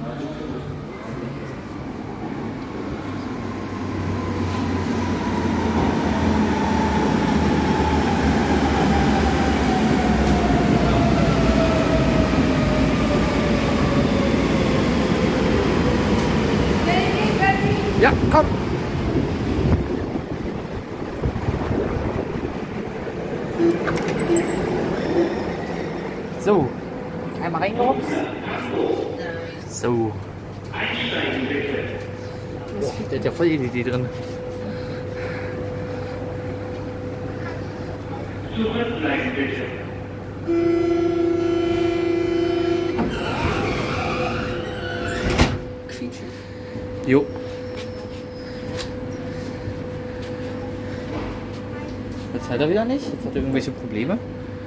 Ja, komm! So, einmal reingerupst. So. Der hat ja voll LED drin. Zurückbleiben bitte. Quietschen. Jo. Jetzt halt er wieder nicht. Jetzt hat er irgendwelche Probleme.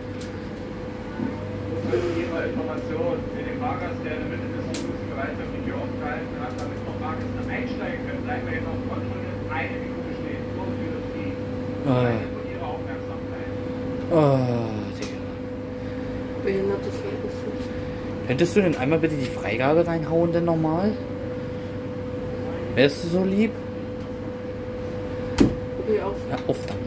Information für den Fahrgast, der in der Mitte des Zuges bereits auf die Tür aufgehalten hat, damit noch Fahrgäste einsteigen können, bleiben wir jetzt auf Kontrolle eine Minute stehen. So viel das geht. Danke für Ihre Aufmerksamkeit. Oh, Digga. Behinderte Fahrgäste. Könntest du denn einmal bitte die Freigabe reinhauen, denn normal? Wärst du so lieb? Okay, auf. Ja, auf damit.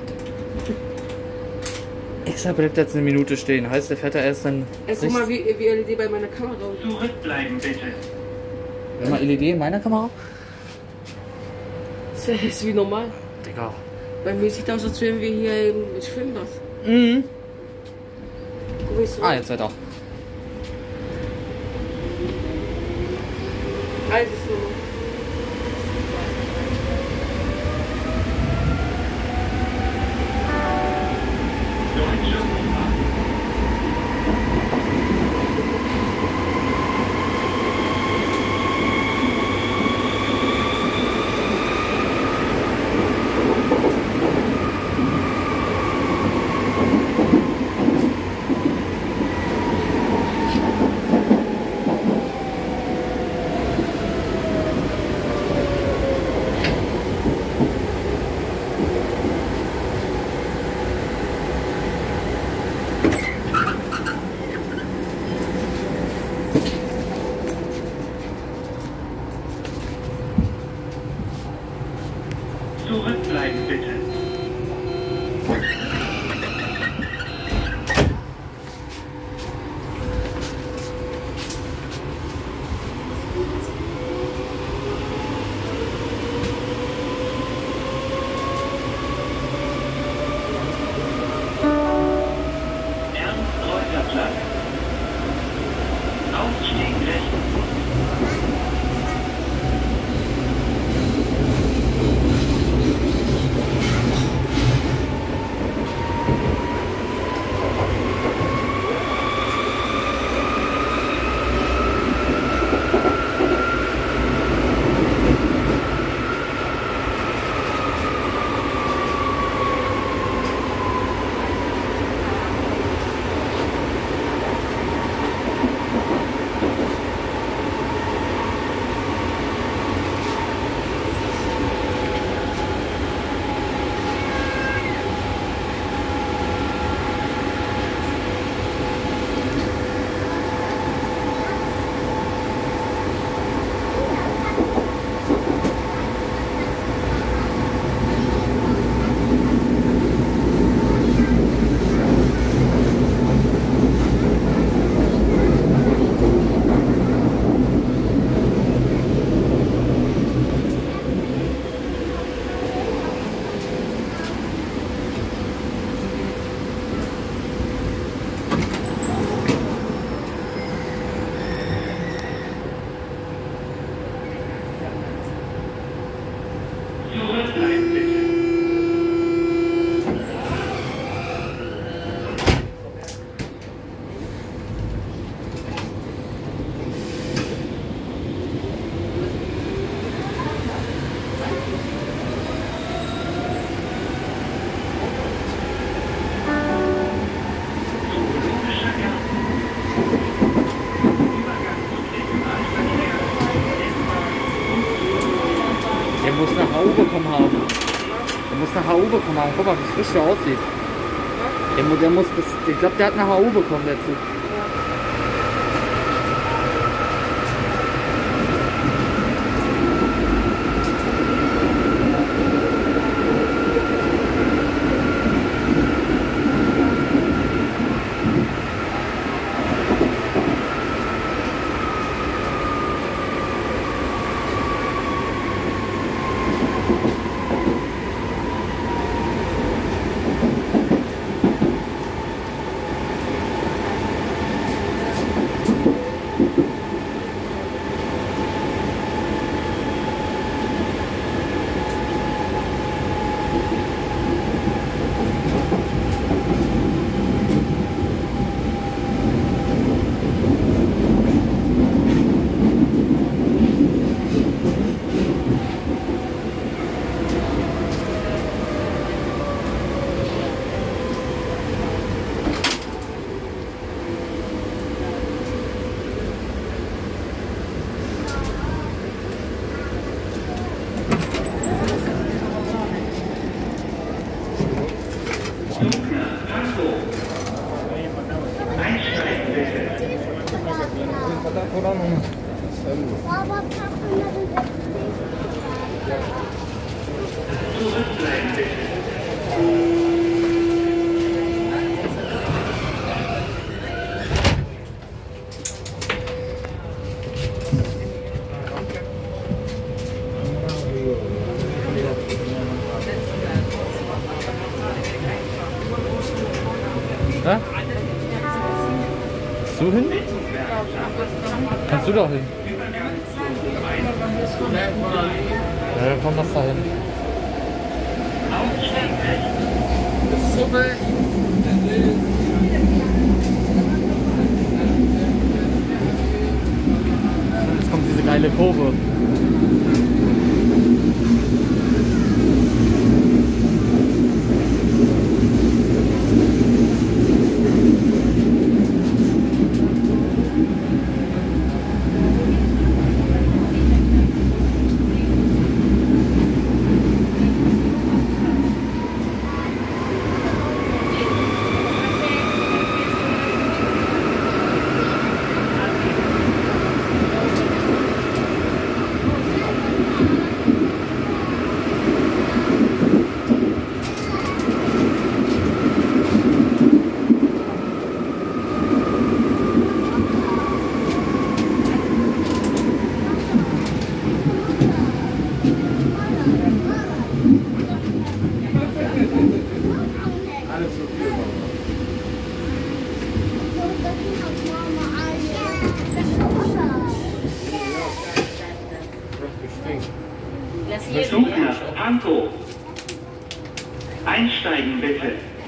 Extra bleibt jetzt eine Minute stehen. Heißt, der fährt da erst dann. Guck mal, wie LED bei meiner Kamera. Zurückbleiben bitte. Hör mal LED in meiner Kamera? Das ist wie normal. Digga. Bei mir sieht aus, als wären wir hier im Schwimmbad. Mhm. Guck, wie es so Ah, jetzt seid ihr. Alles ist normal. Zurückbleiben bitte. Ernst-Reuter-Platz. Ausstieg rechts. Zurückbleiben bitte. Zoologischer Garten. Übergang zum Regionalverkehr. Der muss eine Haube bekommen haben. Der muss eine Haube bekommen haben. Guck mal, wie frisch der aussieht. Der muss das. Ich glaube, der hat eine HU bekommen dazu. oder noch? Aber Papa, Zurückbleiben bitte. Ja? Du hin? Kannst du doch hin? Ja, komm das da hin. Jetzt kommt diese geile Kurve. Zug nach Pankow. Einsteigen bitte.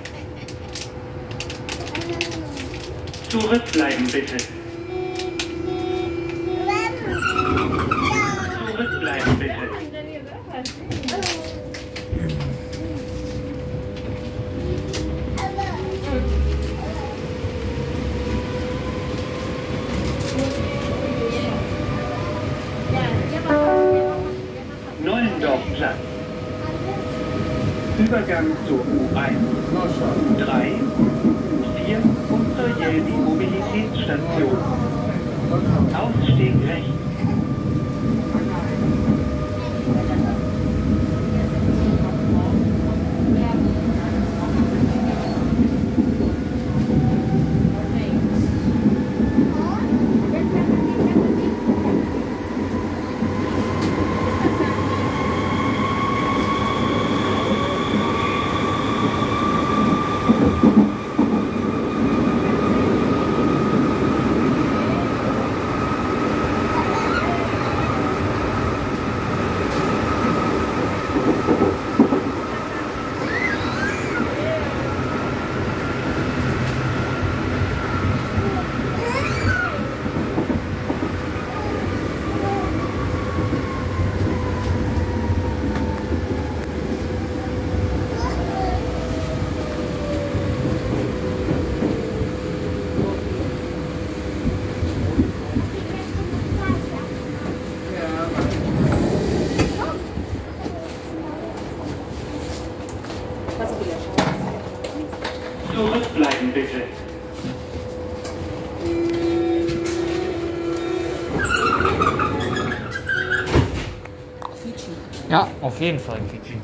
Zurückbleiben bitte. Zurückbleiben bitte. Nollendorfplatz. Übergang zur U1, 3, 4 und zur Jeldi Mobilitätsstation. Ausstieg rechts. Zurückbleiben bitte. Ja, auf jeden Fall Fiji.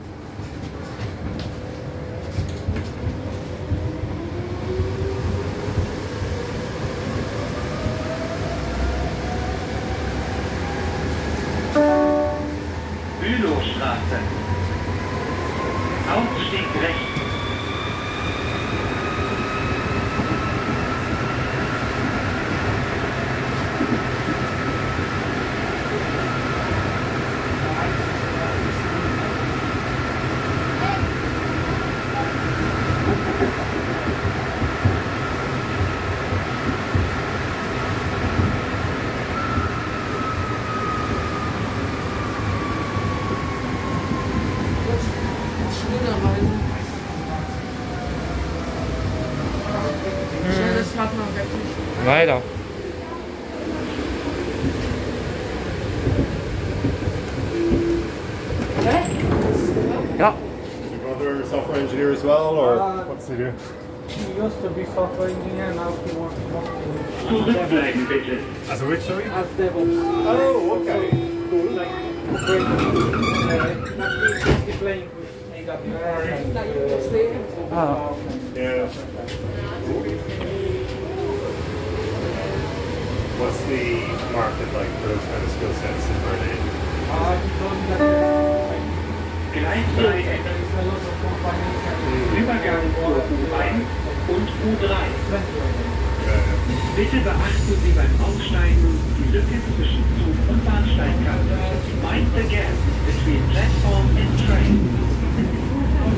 Bülowstraße. Ausstieg rechts. Weiter. Ja. Is your brother a software engineer as well, or what's he do? used to be software engineer, now he works mostly Zurückbleiben bitte. Also which sorry? as DevOps. Oh, okay. Cool. Like he's playing with AWS and Ah. Yeah. What's the market like for those kind of skill sets in Berlin? he told me that Gleis 3 there is a lot of companies and Übergang zur U1 und U3. Uh, Bitte beachten Sie beim Aussteigen die Lücke zwischen Zug und Bahnsteigkante. Mind the gap between platform and train. Well,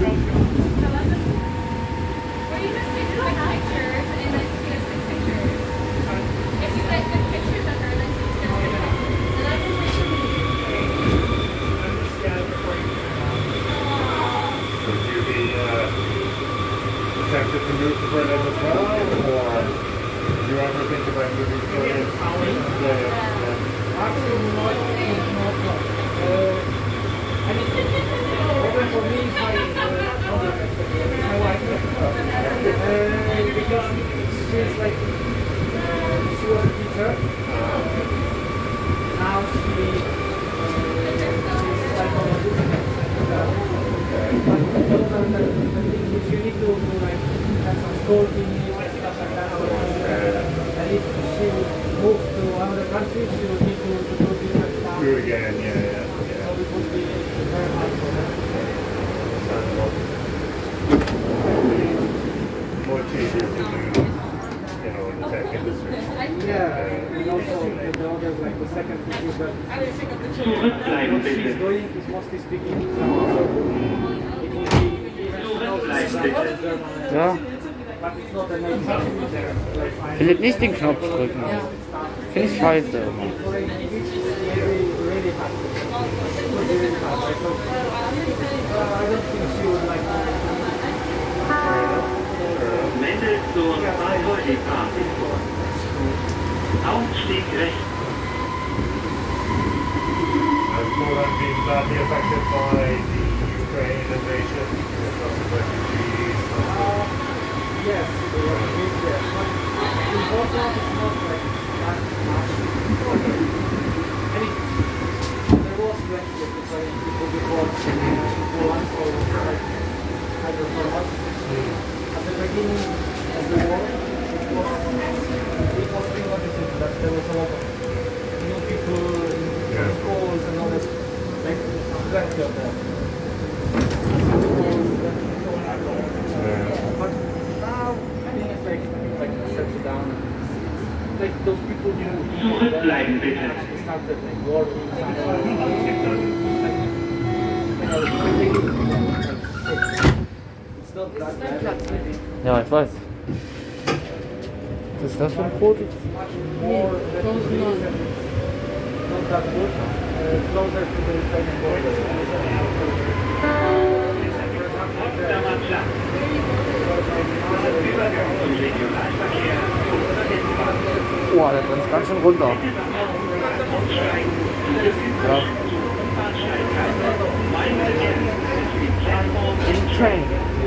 you just take like pictures and then take us like pictures. If you get good pictures of her, then she's gonna get it. And I can make sure would you be tempted to move to Berlin as well, or do you ever think about moving to Berlin? Yeah. actually not I mean, problem for me is my wife. Because she's like, she was a teacher. Now she's like on a business. But those are the things which you need to do, like have some school fees and stuff like that. And if she would move to another country, she would need to do different stuff. Do it again, yeah. So it would be very hard for her. Much easier to do, you know, in the tech industry. Yeah, and also the other, like the second thing is that Zurückbleiben what she's bitte. doing is mostly speaking so it will be even she knows German, Ja. but it's not a native like Philipp, nicht den Knopf drücken. Finde ich scheiße immer. for English really hard. It would be really hard. Like, so, I don't think she would like Mendelssohn Bahnhof Ausstieg rechts. Has Poland been badly affected by the Ukraine invasion? Lots of refugees. yes, the refugees, yes. But in Warsaw it's not like that much. I mean, there was plenty of Ukrainian people before Poland, so like, I don't know what at the beginning of the war, it was being noticed that there was a lot of new people in schools and all this, like plenty of them. But now, I think it's like settled down. Like those people who Zurückbleiben bitte. actually started like working somewhere. It's not that bad. Ja, ich weiß. Was ist das für ein Brot? It's much more refugees and it's not that good. Closer to the Ukrainian border. Potsdamer Platz. Übergang zum Regionalverkehr und Boah, der brennt ganz schön runter. Aussteigen. Ja. Bahnsteigkante. Mind the gap between platform and train.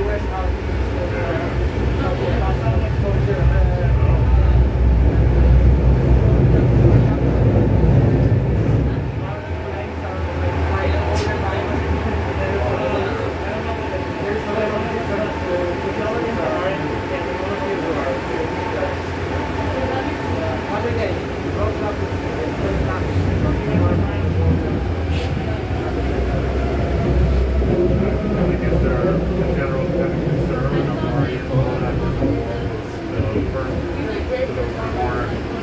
Is there a general kind of concern or are you Poland over more?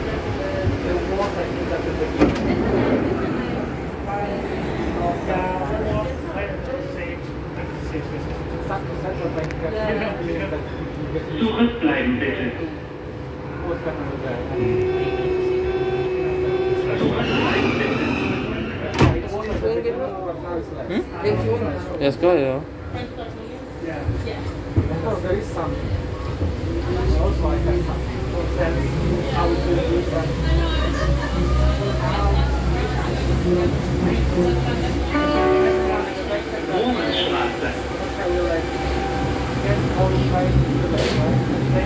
Zurückbleiben bitte. Ja, ist geil, ja. Of course, there is some. Also, I have some sense how it will be done. Romanstraße. Get all the time to the right.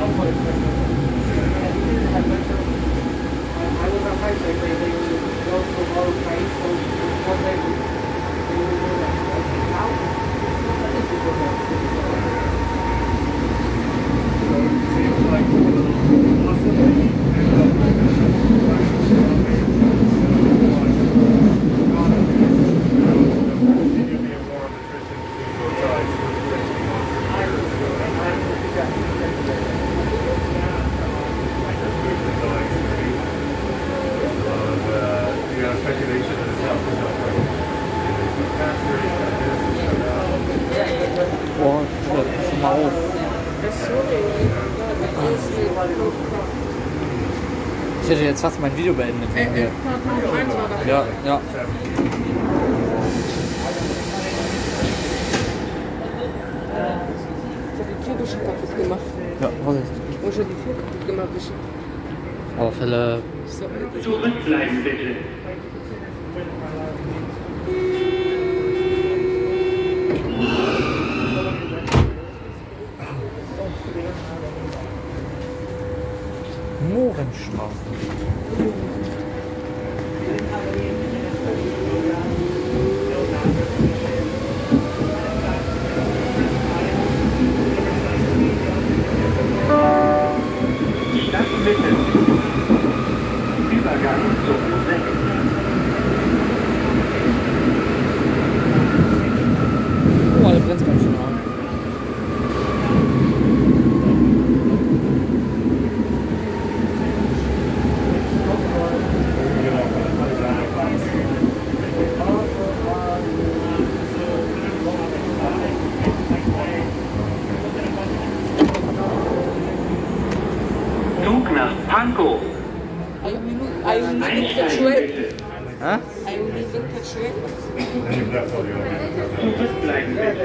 hätte jetzt fast mein Video beendet. Wegen dir. Ja, ja. Ich habe die Tür schon kaputt gemacht. Ja, Vorsicht. Ich habe die Tür kaputt gemacht. Auf Fälle. Zurückbleiben bitte. Mohrenstraße. Stadtmitte. Übergang zum 6. Oh, alle brennt ganz schön an. Zug nach Pankow. I only look at Shrek. Hä? I only look at Shrek. Zurückbleiben bitte.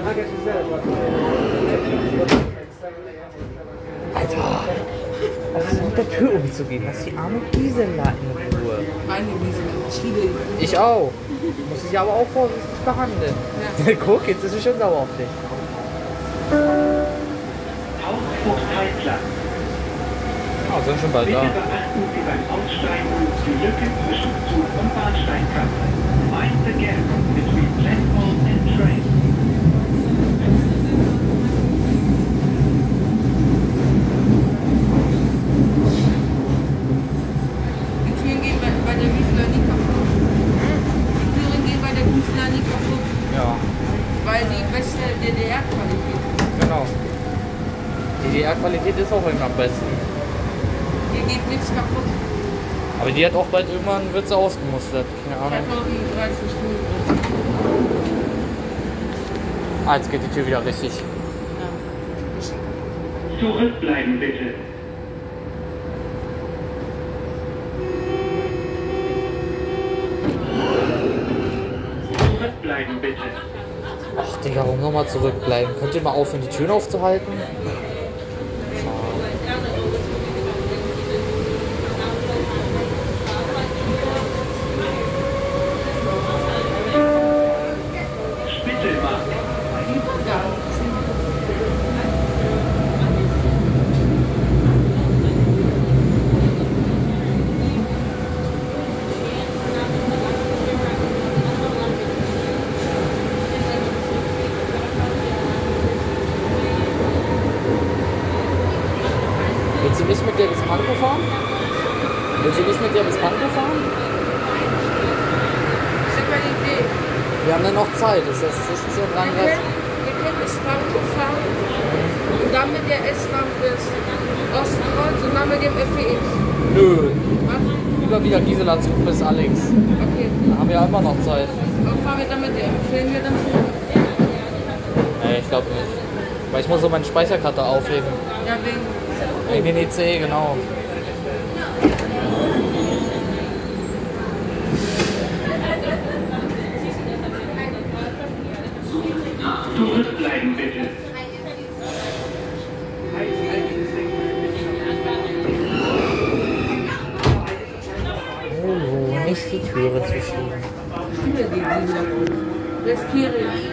Alter! Was ist mit der Tür umzugehen? Lass die arme Gisela in Ruhe. Meine Wiese. Chile. Ich auch. Muss ich aber auch vorsichtig behandeln. Ja. Guck, jetzt ist sie schon sauer auf dich. Hausvogteiplatz. Ah, sind schon bald Bitte da. beachten Sie beim Aussteigen die Lücke zwischen Zug und Bahnsteigkante. Mind the gap between platform and train. Die Türen gehen bei der Wiesler nie kaputt. Die Türen gehen bei der Wiesler nie kaputt. Ja, Weil die beste DDR-Qualität. genau. Die DDR-Qualität ist auch immer am besten. Hier geht nichts kaputt. Aber die hat auch bald irgendwann, wird sie ausgemustert. Keine Ahnung. 2030 Stunden. Ah, jetzt geht die Tür wieder richtig. Zurückbleiben bitte. Zurückbleiben bitte. Ach Digga, warum nochmal zurückbleiben? Könnt ihr mal aufhören, die Türen aufzuhalten? Spittelmark. Willst du nicht mit dir bis Pankow fahren? Willst du nicht mit dir bis Pankow fahren? Ich habe eine Idee. Wir haben dann noch Zeit, es ist 16:33 Wir können bis Frankfurt fahren und dann mit der S-Bahn bis Ostkreuz und dann mit dem FEX. Nö, Was? lieber wieder Gisela Zug bis Alex. Okay. Da haben wir ja immer noch Zeit. Aber fahren wir dann mit der? Filmen wir dann zurück? Nee, ich glaube nicht. Weil ich muss so meine Speicherkarte aufheben. Ja, wegen. Wegen den EC, genau. Zurückbleiben bitte. Oh, nicht die Türe zu schieben. Viele gehen wieder. Riskiere ich.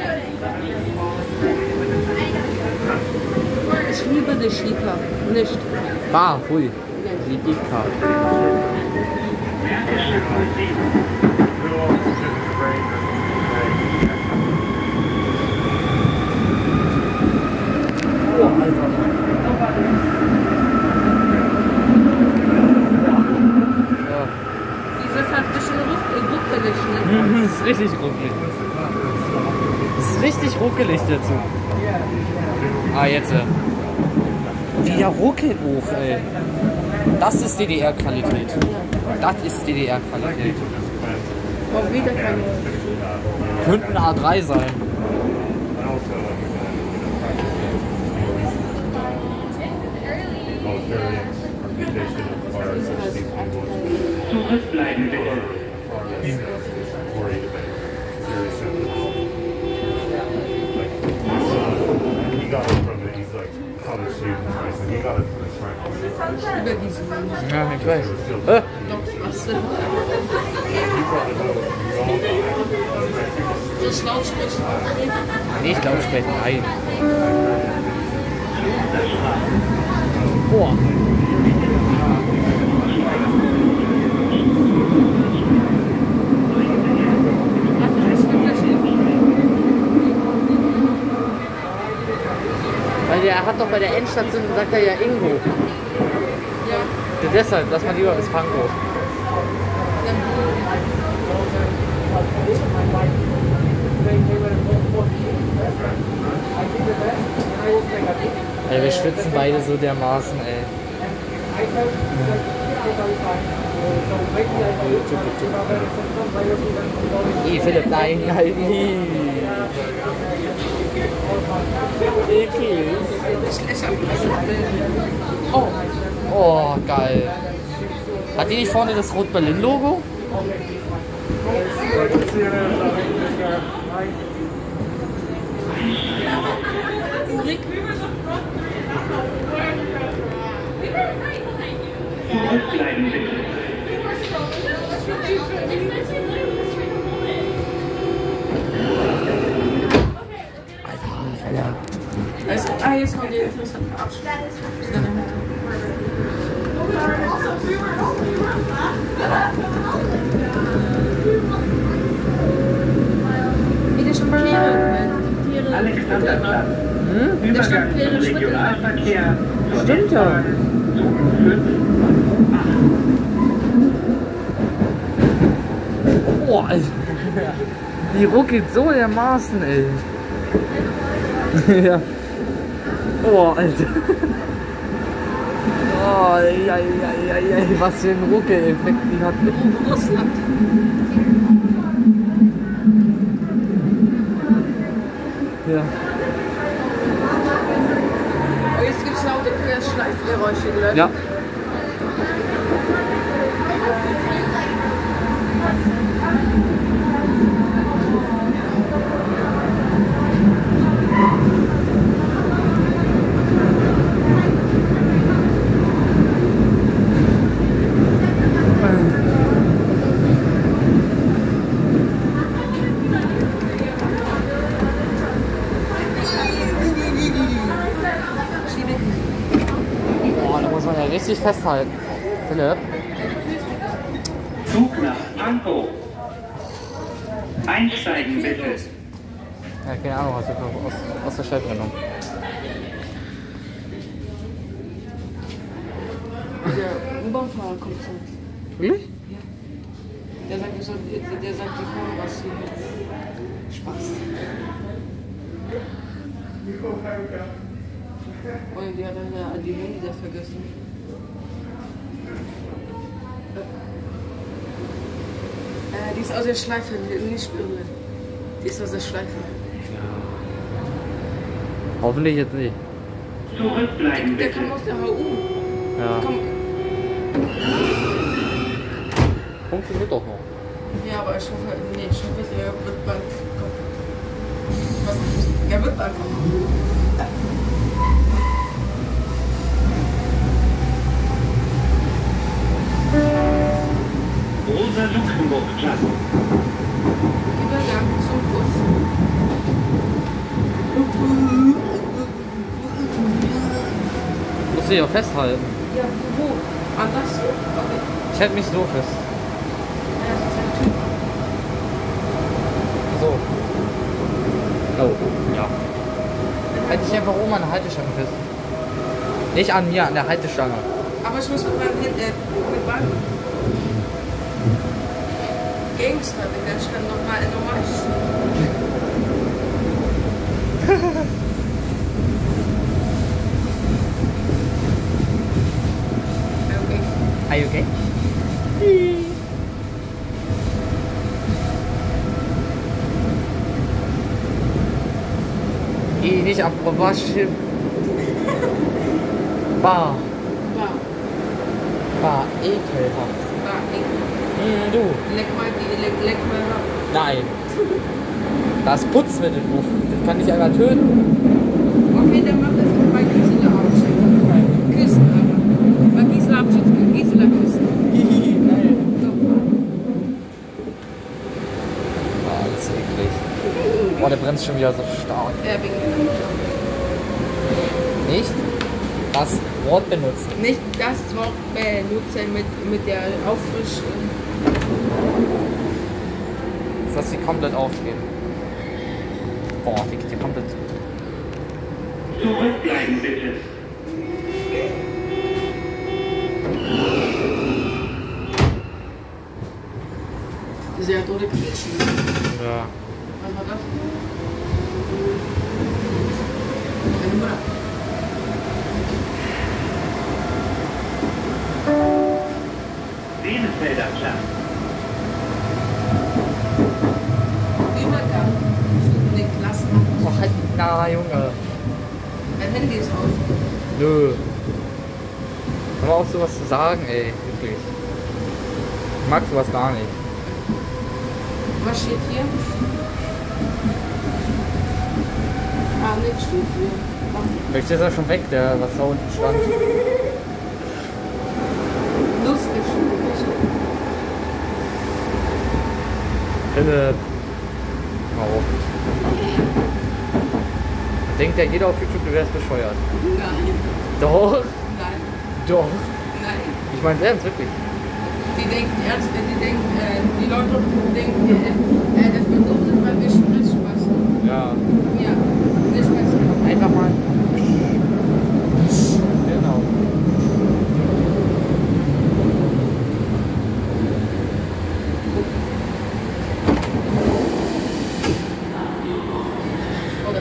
Ich liebe die Schika. Nicht. Ah, hui. Die Karte. Märkische Musik. Oh, Alter. Dieses hat ein bisschen ruckelig, ne? Das ist richtig ruckelig. Das ist richtig ruckelig dazu. Ah, jetzt. Die ja ruckelt hoch, ey. Das ist DDR-Qualität. Das ist DDR-Qualität. Und wieder keine. Könnte ein A3 sein. Oh, very reputation of cars that seem to be looking Zurückbleiben bitte. worried about serious symptoms. Like, my son, he got it from it. He's like college student, right? So he got it from his friend. Über diese Menschen. Ja, ich weiß. It was still, Äh, Was he denn? brought it up. We all Das Lautsprecher. nicht laut sprechen, nein. Boah. Weil der hat doch bei der Endstation, sagt er ja Ingo. Ja. Deshalb, lass mal lieber bis Pankow. Ey, wir schwitzen beide so dermaßen, ey. Philipp, nein, nein. Eklig. Oh, geil. Hat die nicht vorne das Rot-Berlin-Logo? Zurückbleiben bitte. Jetzt kommt die interessante Wie der schon Alexanderplatz. Übergang zum Regionalverkehr. Stimmt ja. Boah, Alter. Die ruckelt so dermaßen, ey. Ja. Boah, Alter. Oh, ey, was für ein Ruckeleffekt die hat. Russland. Ja. Oh, jetzt gibt es laute Schleifgeräusche, Leute. Ja. Boah, da muss man ja richtig festhalten. Philipp. Zug nach Pankow. Einsteigen bitte. Ja, keine Ahnung, was du aus der Stadt genommen. Der U-Bahn-Fahrer kommt zu uns. Wirklich? Der sagt, die kommen was hier. Spaß. Und die hat dann die Handy da vergessen. Die ist aus der Schleife, nicht berühren. Die ist aus der Schleife. Hoffentlich jetzt nicht. Zurückbleiben Der bitte. kam aus der HU. Ja. Komm. Funktioniert doch noch. Ja, aber ich hoffe, der wird bald kommen. Was? Er wird bald kommen. Rosa-Luxemburg-Platz. Übergang zum Bus. Muss ich auch festhalten. Ja, wo? Anders? Okay. Ich halte mich so fest. Ja, das ist ein Typ. So. Oh, ja. Halte ich einfach oben an der Haltestange fest. Nicht an mir, an der Haltestange. Aber ich muss mit meinem Bein. Gangster, Digga, ich kann normal. Okay. Are you okay? Geh nicht ab Waschschiff. Bar. Wow. War ekelhaft. Da, Du. leck mal ab. Nein. Da ist Putzmittel drauf. Das kann ich einmal töten. Okay, dann mach das bei Gisela abschütteln. Küssen aber. Bei Gisela abschütteln, Gisela küssen. Nein. Doch. Ah, das ist eklig. Boah, der brennt schon wieder so stark. Wegen Nicht das Wort benutzen. nicht das Wort benutzen mit der Auffrischung. Lass sie komplett aufgehen. Boah, die geht hier komplett. Zurückbleiben bitte. Sehr tote Quietschen. Ja. Was war das? Eine Mutter. Bielefelder Platz. Übergang zu den Klassen. Oh, halt, na, Junge. Mein Handy ist aus. Nö. Hör mal auf, sowas zu sagen, ey. Wirklich. Ich mag sowas gar nicht. Was steht hier? Ah, nichts steht hier. Vielleicht ist er schon weg, der was da unten stand. Lustig. Philipp. Hör auf. Denkt ja jeder auf YouTube, du wärst bescheuert. Nein. Doch. Nein. Doch. Nein. Ich meine ernst, wirklich. Die denken ernst, die Leute denken, dass wir so sind, weil wir Spaß. Ja. Ja, wir Spaß. Einfach mal. Genau. Oder?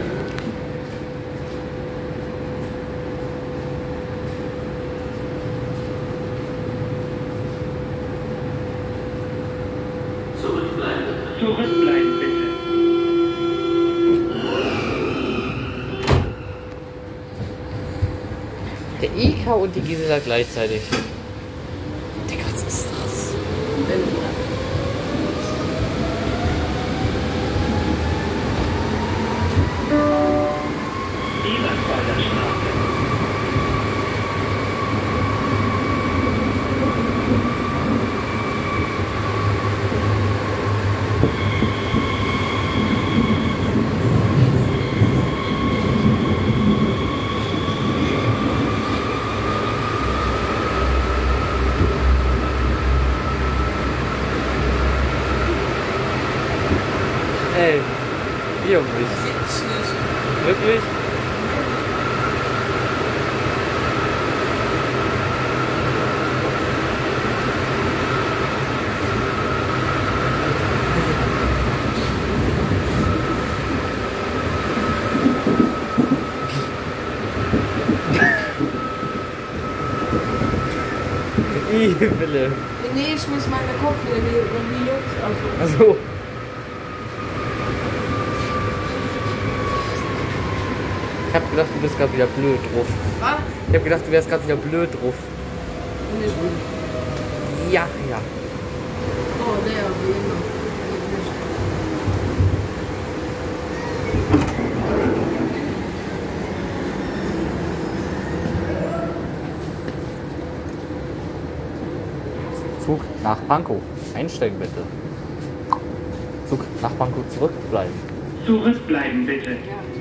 Zurückbleiben bitte. Der Ika und die Gisela gleichzeitig. Digga, was ist das? Eberswalder Straße. Ey, hier um mich. Wirklich? Philipp. Nee, ich muss meine Kopfhörer und die Luft auf. Also. Ich hab gedacht, du bist gerade wieder blöd drauf. Was? Ich hab gedacht, du wärst gerade wieder blöd drauf. Nicht. Ja, ja. Oh, der, wie immer. Zug nach Pankow. Einsteigen bitte. Zug nach Pankow zurückbleiben. Zurückbleiben bitte.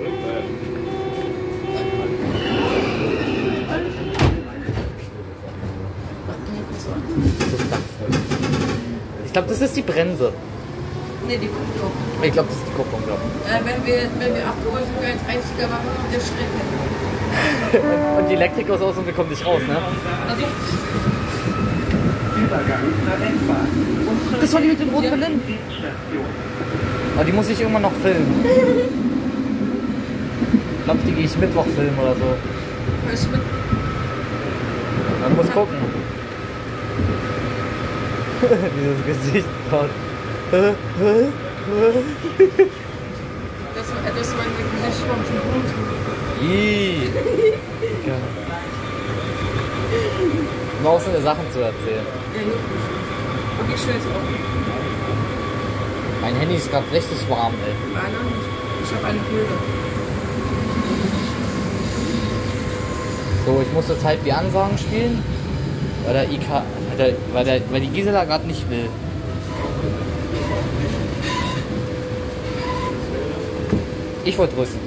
Ich glaube, das ist die Bremse. Nee, die kommt doch. Ich glaube, das ist die Kupplung, glaube Wenn wir abgeholt sind, als einziger waren auf der Strecke. ich. Und die Elektrik aus und wir kommen nicht raus, ne? Also, Übergang zur S-Bahn. Das war die mit den roten Berlin. Station. Aber die muss ich irgendwann noch filmen. Ich glaube, die gehe ich Mittwoch filmen oder so. hörst du mit? Man muss gucken. Dieses Gesicht gerade. Das war mein Gesicht vom Blut. Ih. Um auch so eine Sachen zu erzählen. Ja, juckt mich. Okay, schnell jetzt auch. Mein Handy ist gerade richtig warm, ey. Meiner nicht. Ich habe eine Bilder. So, ich muss jetzt halt die Ansagen spielen, weil der IK, weil die Gisela gerade nicht will. Ich wollte drücken.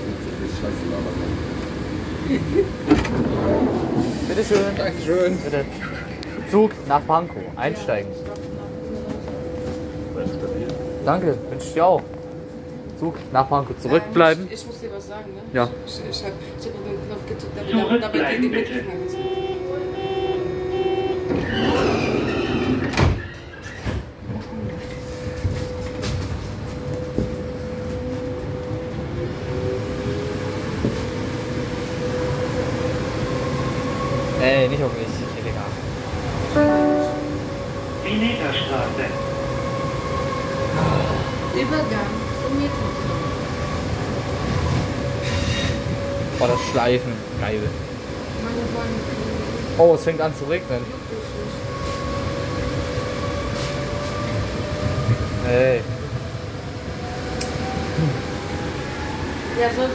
Bitteschön. Dankeschön. Bitte. Zug nach Pankow. Einsteigen. Danke, wünsche ich dir auch. Zug nach Pankow. Zurückbleiben. Ich muss dir was sagen, ne? Ja. Ich hab den Knopf gedrückt, dabei die mitgefangen ist. Nicht auf mich. Illegal. Veneterstraße. Übergang zum Metro. Oh, das Schleifen. Geil. Meine Beine. Oh, es fängt an zu regnen. Hey. Ja, soll es.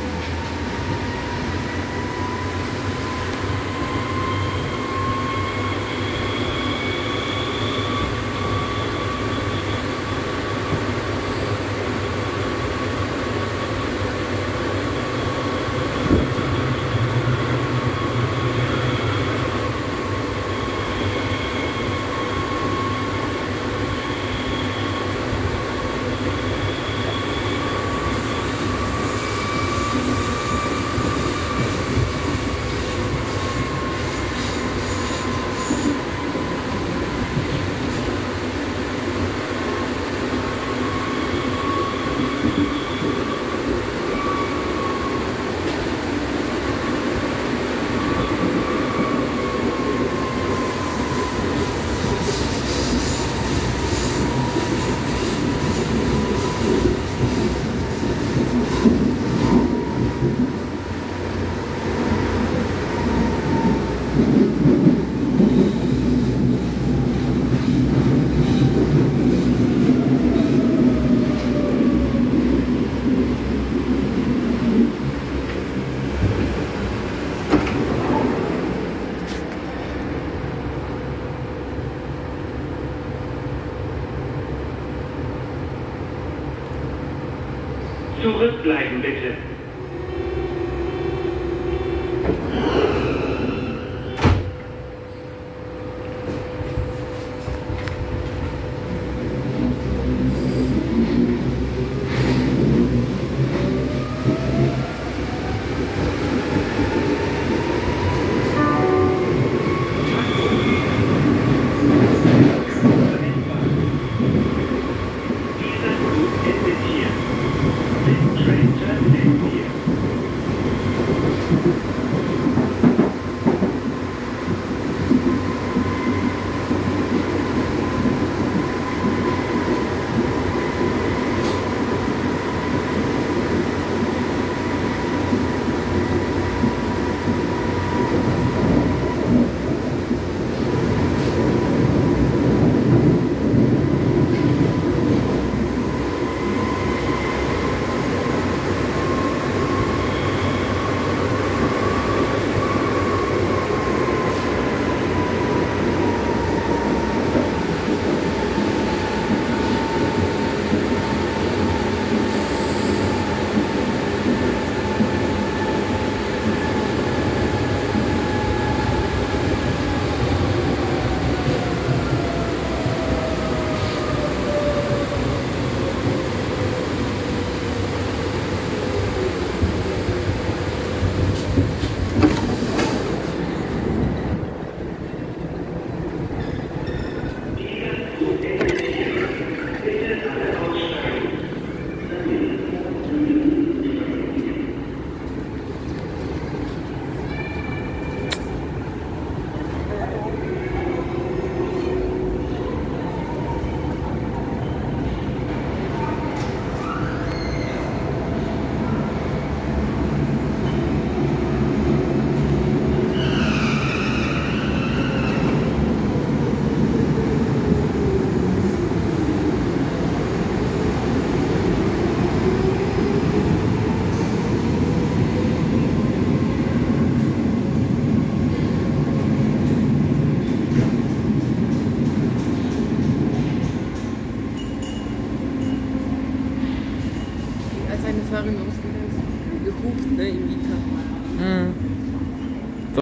Zurückbleiben bitte. Dieser Zug endet hier. This train terminates keine Fahrerin ausgegangen. Gehupt, ne, im Mieter. Mhm.